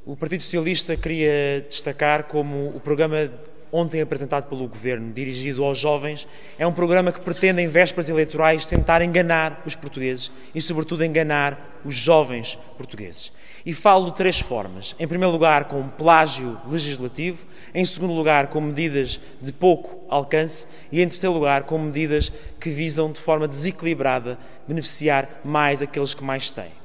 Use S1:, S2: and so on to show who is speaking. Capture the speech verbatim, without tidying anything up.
S1: O Partido Socialista queria destacar como o programa ontem apresentado pelo Governo, dirigido aos jovens, é um programa que pretende, em vésperas eleitorais, tentar enganar os portugueses e, sobretudo, enganar os jovens portugueses. E falo de três formas. Em primeiro lugar, com plágio legislativo. Em segundo lugar, com medidas de pouco alcance. E, em terceiro lugar, com medidas que visam, de forma desequilibrada, beneficiar mais aqueles que mais têm.